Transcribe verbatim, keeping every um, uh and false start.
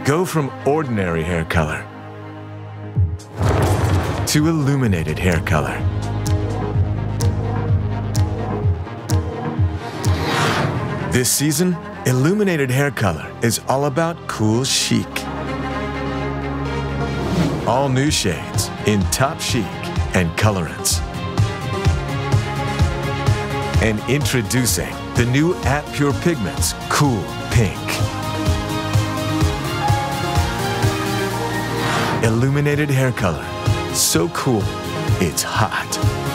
Go from ordinary hair color to illuminated hair color. This season, illuminated hair color is all about cool chic. All new shades in Topchic and Colorance. And introducing the new at Pure Pigments Cool Pink. Illuminated hair color. So cool, it's hot.